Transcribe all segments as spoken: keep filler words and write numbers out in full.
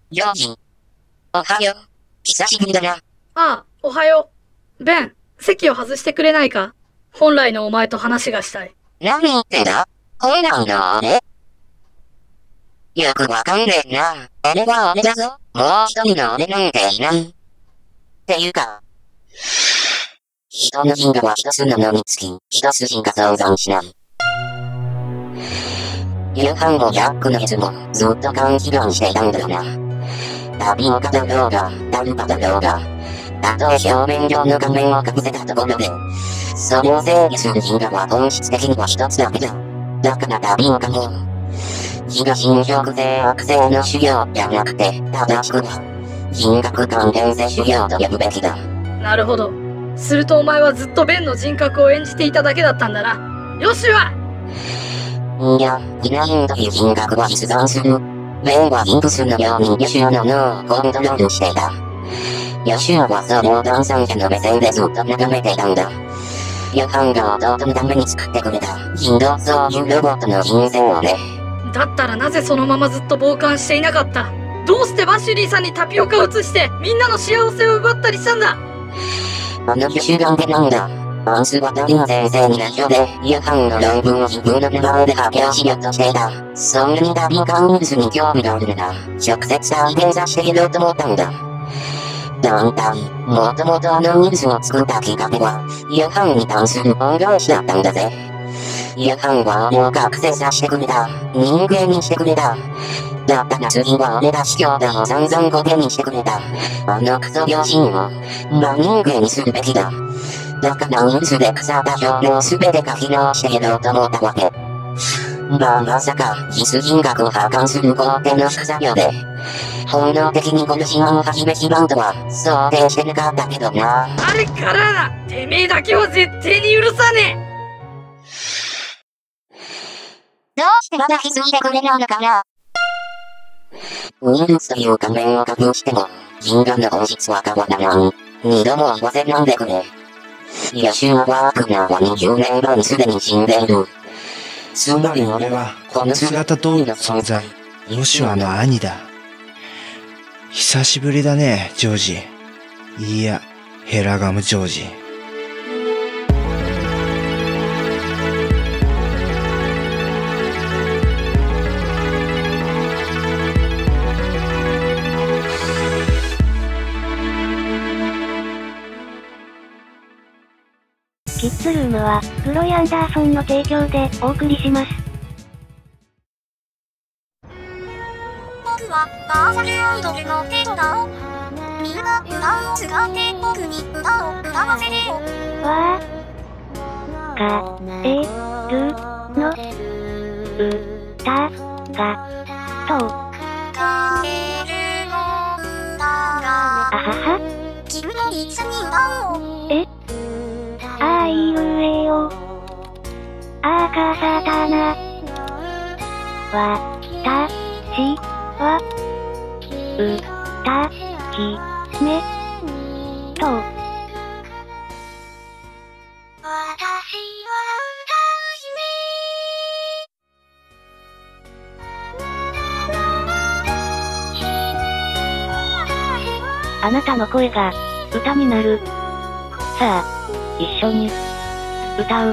ジョージ。おはよう。久しぶりだな。 ああ、おはよう。ベン、席を外してくれないか？本来のお前と話がしたい。 何言ってんだ？本来の俺？よくわかんねえな。俺は俺だぞ。もう一人の俺なんていない。っていうか、人の人格は一つなのにつき、一つしか存在しない。夕飯後ジャックのいつもずっと勘違いしていたんだよな。タピオカだろうが、タルパだろうが、たとえ表面上の仮面をかぶせたところで、それを制御する人格は本質的には一つだけだ。だからタピオカも、自我侵食性悪性の修行じゃなくて、正しくは、人格関連性修行と呼ぶべきだ。 なるほど。するとお前はずっとベンの人格を演じていただけだったんだな。ヨシュア！ いや、ディナインという人格は実在する。ベンはインプスのようにヨシュアの脳をコントロールしていた。ヨシュアはそれを第三者の目線でずっと眺めていたんだ。ヨハンが弟のために作ってくれた人道そういうロボットの人生をね。 だったらなぜそのままずっと傍観していなかった？どうしてバシュリーさんにタピオカを移してみんなの幸せを奪ったりしたんだ？ あの日主眼でなんだ。アンスはダリの先生に内緒で、ヨハンの論文を自分の手番で発表しようとしていた。そんなにタピオカウイルスに興味があるなら、直接再現させてやろうと思ったんだ。団体、もともとあのウイルスを作ったきっかけは、ヨハンに関する恩返しだったんだぜ。ヨハンは俺を覚醒させてくれた。人間にしてくれた。だったら次は俺が司教だを散々コケにしてくれた。あのクソ両親を、真人間にするべきだ。だからウイルスで腐った表面を全て書き直してやろうと思ったわけ。まあまさか、実人格を破壊する工程の副作業で、本能的に殺し合いを始めしまうとは、想定してなかったけどな。 あれからな、てめえだけは絶対に許さねえ。どうしてまだ気づいてくれないのかな。ウイルスという仮面を隠しても、人間の本質は変わらない。二度も言わせないでくれ。ヨシュア・ワークナーはにじゅうねんまえにすでに死んでいる。 つまり俺は、この姿通りの存在、ヨシュアの兄だ。久しぶりだね、ジョージ。いや、ヘラガムジョージ。 キッズルームは、プロイ・アンダーソンの提供でお送りします。 僕は、バーチャルアイドルのテトだを。みんな、歌を使って僕に歌を歌わせてよ。 わー。か、え、る、の、う、た、が、と。 かえるの歌が。 あはは。 君も一緒に歌おう。 えあいうえお。あかさたな。わ、た、し、わ。う、た、き、め、と。私は歌う姫。あなたの声が歌になる。さあ。一緒に歌う。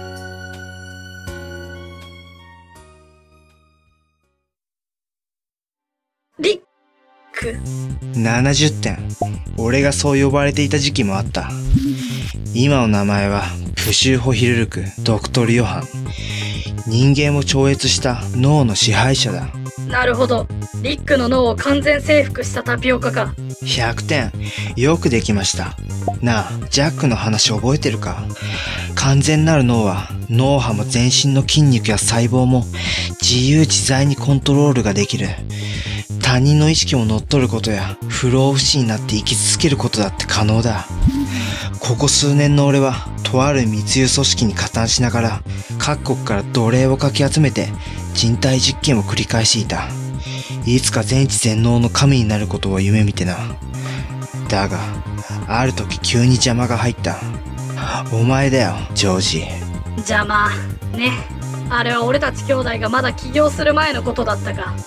リックななじゅってん。俺がそう呼ばれていた時期もあった。今の名前はプシューホヒルルク・ドクトル・ヨハン。人間を超越した脳の支配者だ。 なるほど。リックの脳を完全征服したタピオカか。 ひゃくてん。よくできました。なあ、ジャックの話覚えてるか？完全なる脳は脳波も全身の筋肉や細胞も自由自在にコントロールができる。他人の意識を乗っ取ることや不老不死になって生き続けることだって可能だ。ここ数年の俺はとある密輸組織に加担しながら各国から奴隷をかき集めて人体実験を繰り返していた。いつか全知全能の神になることを夢見てな。だがある時急に邪魔が入った。お前だよ、ジョージ。 邪魔ね。あれは俺たち兄弟がまだ起業する前のことだったか。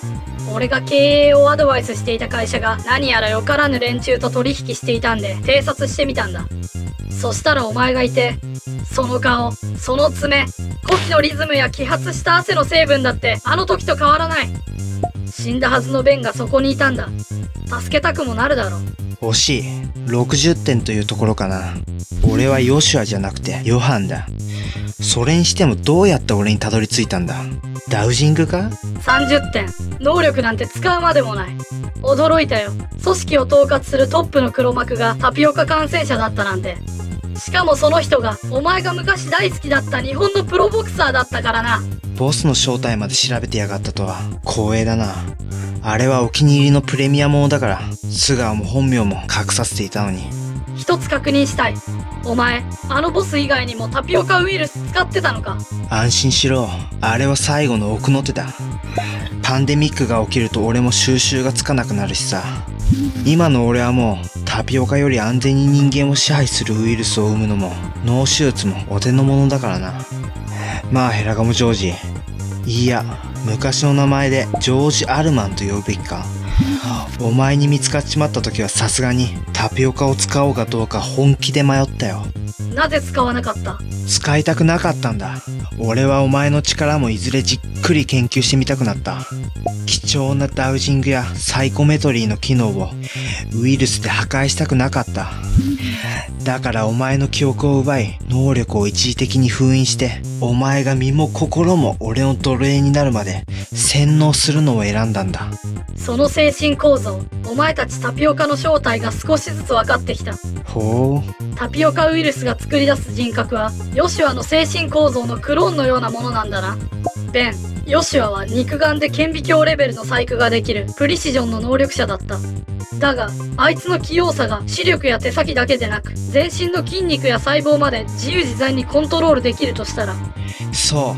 俺が経営をアドバイスしていた会社が何やらよからぬ連中と取引していたんで偵察してみたんだ。そしたらお前がいて、その顔、その爪、呼気のリズムや揮発した汗の成分だってあの時と変わらない。死んだはずのベンがそこにいたんだ。助けたくもなるだろう。 惜しい。ろくじゅってんというところかな。俺はヨシュアじゃなくてヨハンだ。それにしてもどうやって俺にたどり着いたんだ。ダウジングか？ さんじゅってん。能力なんて使うまでもない。驚いたよ。組織を統括するトップの黒幕がタピオカ感染者だったなんて。しかもその人がお前が昔大好きだった日本のプロボクサーだったからな。 ボスの正体まで調べてやがったとは光栄だな。あれはお気に入りのプレミアものだから素顔も本名も隠させていたのに。 一つ確認したい。お前あのボス以外にもタピオカウイルス使ってたのか？ 安心しろ。あれは最後の奥の手だ。パンデミックが起きると俺も収拾がつかなくなるしさ。今の俺はもうタピオカより安全に人間を支配するウイルスを生むのも脳手術もお手の物だからな。まあヘラガモジョージ、いや昔の名前でジョージ・アルマンと呼ぶべきか。お前に見つかっちまった時はさすがにタピオカを使おうかどうか本気で迷ったよ。 なぜ使わなかった？ 使いたくなかったんだ。俺はお前の力もいずれじっくり研究してみたくなった。貴重なダウジングやサイコメトリーの機能をウイルスで破壊したくなかった。だからお前の記憶を奪い能力を一時的に封印してお前が身も心も俺の奴隷になるまで洗脳するのを選んだんだ。 その精神構造、お前たちタピオカの正体が少しずつ分かってきた。 ほう。 タピオカウイルスが作り出す人格はヨシュアの精神構造のクローンのようなものなんだな。ベン、ヨシュアは肉眼で顕微鏡レベルの細工ができるプリシジョンの能力者だった。だがあいつの器用さが視力や手先だけでなく全身の筋肉や細胞まで自由自在にコントロールできるとしたら。 そう、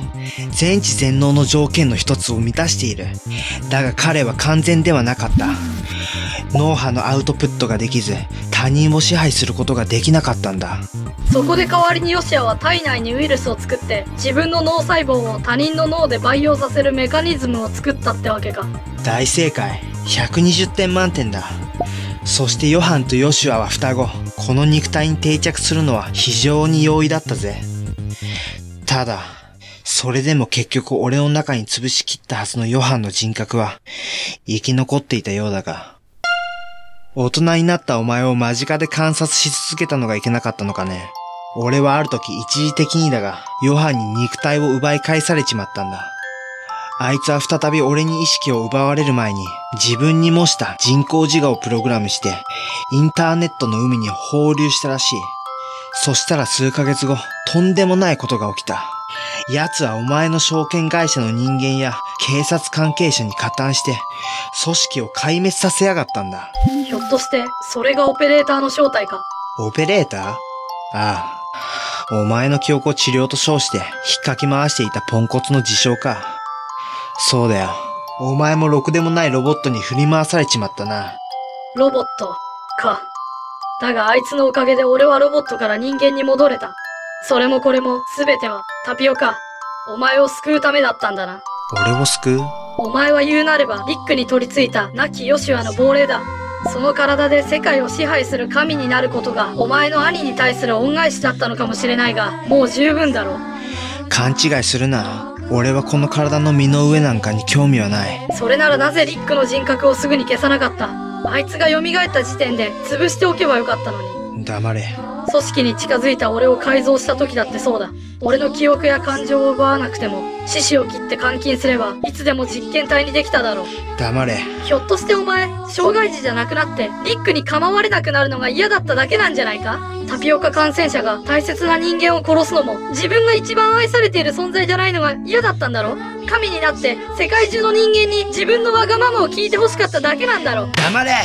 全知全能の条件の一つを満たしている。だが彼は完全ではなかった。脳波のアウトプットができず他人を支配することができなかったんだ。 そこで代わりにヨシアは体内にウイルスを作って自分の脳細胞を他人の脳で培養させるメカニズムを作ったってわけか。 大正解。ひゃくにじゅってん満点だ。そしてヨハンとヨシュアは双子。この肉体に定着するのは非常に容易だったぜ。ただそれでも結局俺の中に潰しきったはずのヨハンの人格は生き残っていたようだが、大人になったお前を間近で観察し続けたのがいけなかったのかね。俺はある時一時的にだがヨハンに肉体を奪い返されちまったんだ。あいつは再び俺に意識を奪われる前に自分に模した人工自我をプログラムしてインターネットの海に放流したらしい。そしたら数ヶ月後、とんでもないことが起きた。奴はお前の証券会社の人間や警察関係者に加担して組織を壊滅させやがったんだ。 ひょっとしてそれがオペレーターの正体か？ オペレーター？ああ。お前の記憶を治療と称して引っかき回していたポンコツの自称か。そうだよ。お前もろくでもないロボットに振り回されちまったな。 ロボットか。だがあいつのおかげで俺はロボットから人間に戻れた。それもこれも全てはタピオカ、お前を救うためだったんだな。 俺を救う？ お前は言うなればリックに取り付いた亡きヨシュアの亡霊だ。その体で世界を支配する神になることがお前の兄に対する恩返しだったのかもしれないが、もう十分だろう。 勘違いするな。俺はこの体の身の上なんかに興味はない。 それならなぜリックの人格をすぐに消さなかった？あいつが蘇った時点で潰しておけばよかったのに。 黙れ。 組織に近づいた俺を改造した時だってそうだ。俺の記憶や感情を奪わなくても四肢を切って監禁すればいつでも実験体にできただろう。 黙れ。 ひょっとしてお前障害児じゃなくなってリックに構われなくなるのが嫌だっただけなんじゃないか？タピオカ感染者が大切な人間を殺すのも自分が一番愛されている存在じゃないのが嫌だったんだろ？神になって世界中の人間に自分のわがままを聞いてほしかっただけなんだろ。 黙れ。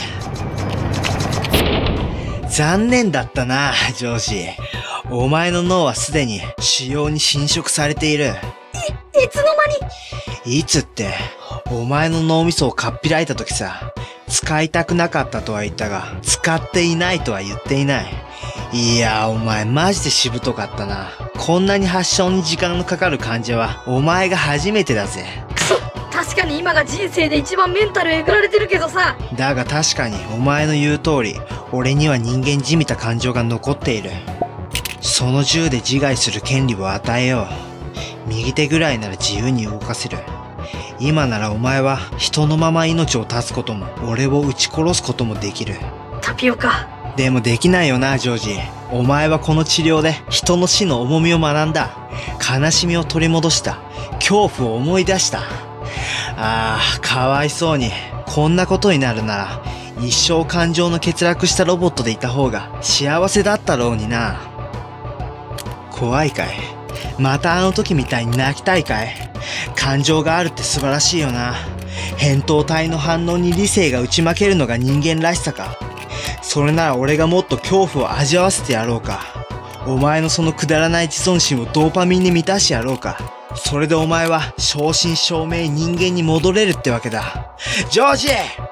残念だったな、上司。お前の脳はすでに腫瘍に侵食されている。 い、いつの間に？いつって、お前の脳みそをかっぴらいた時さ。使いたくなかったとは言ったが、使っていないとは言っていない。いや、お前マジでしぶとかったな。こんなに発症に時間のかかる患者は、お前が初めてだぜ。 くそ、 確かに今が人生で一番メンタルえぐられてるけどさ。 だが確かにお前の言う通り、俺には人間じみた感情が残っている。その銃で自害する権利を与えよう。右手ぐらいなら自由に動かせる。今ならお前は人のまま命を絶つことも、俺を撃ち殺すこともできる。 タピオカ。 でもできないよな、ジョージ。お前はこの治療で人の死の重みを学んだ。悲しみを取り戻した。恐怖を思い出した。ああ、かわいそうに。こんなことになるなら、一生感情の欠落したロボットでいた方が幸せだったろうにな。怖いかい？またあの時みたいに泣きたいかい？感情があるって素晴らしいよな。扁桃体の反応に理性が打ち負けるのが人間らしさか。それなら俺がもっと恐怖を味わわせてやろうか。お前のそのくだらない自尊心をドーパミンに満たしてやろうか。それでお前は正真正銘人間に戻れるってわけだ。ジョージ！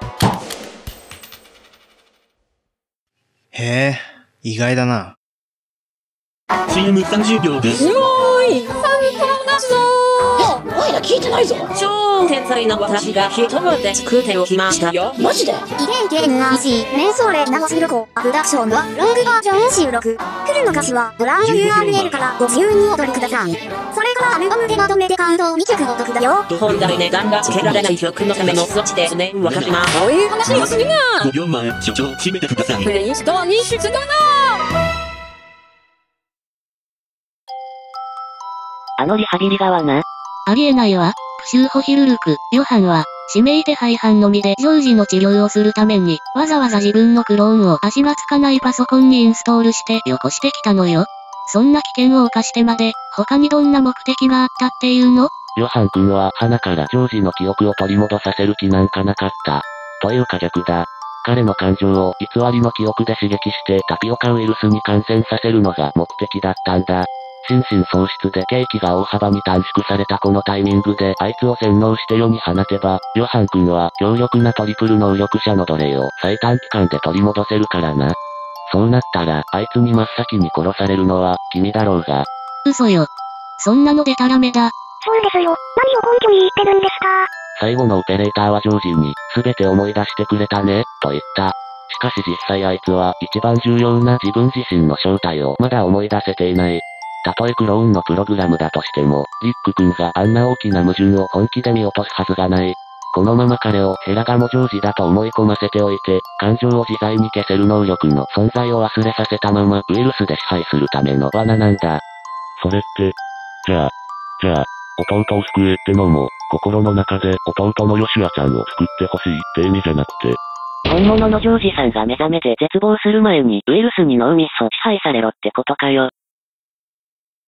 へえ、意外だな。 シーエムさんじゅうびょうです。 すごい！サントラだぞー！いや、おいら聞いてないぞ。超天才な私が一晩で作っておきましたよ。マジで？ イレイゲームアーシー、メンソーレナワスルコ、アプダクションはロングバージョン収録。フルの歌詞はご覧の ユーアールエル からご自由にお取りください。それからアルバムでまとめて感動にきょくお得だよ。 本来値段がつけられない曲のための措置ですね。わかります。そういう話にするな。 ごびょうまえ、所長、閉めてください。 プレイストアに出動だ。 あのリハビリ側な。 ありえないわ。プシューホヒルルク、ヨハンは、指名手配犯のみでジョージの治療をするために、わざわざ自分のクローンを足がつかないパソコンにインストールしてよこしてきたのよ。そんな危険を冒してまで、他にどんな目的があったっていうの？ ヨハン君は鼻からジョージの記憶を取り戻させる気なんかなかった。というか逆だ。彼の感情を偽りの記憶で刺激してタピオカウイルスに感染させるのが目的だったんだ。心神喪失で刑期が大幅に短縮されたこのタイミングであいつを洗脳して世に放てば、ヨハン君は強力なトリプル能力者の奴隷を最短期間で取り戻せるからな。そうなったら、あいつに真っ先に殺されるのは君だろうが。 嘘よ。そんなのでたらめだ。 そうですよ。何を根拠に言ってるんですか？ 最後のオペレーターはジョージに、すべて思い出してくれたね、と言った。しかし実際あいつは一番重要な自分自身の正体をまだ思い出せていない。たとえクローンのプログラムだとしても、リック君があんな大きな矛盾を本気で見落とすはずがない。このまま彼をヘラガモジョージだと思い込ませておいて、感情を自在に消せる能力の存在を忘れさせたままウイルスで支配するための罠なんだ。 それって、じゃあ、じゃあ、弟を救えってのも、心の中で弟のヨシュアちゃんを救ってほしいって意味じゃなくて。 本物のジョージさんが目覚めて絶望する前にウイルスに脳みそ支配されろってことかよ。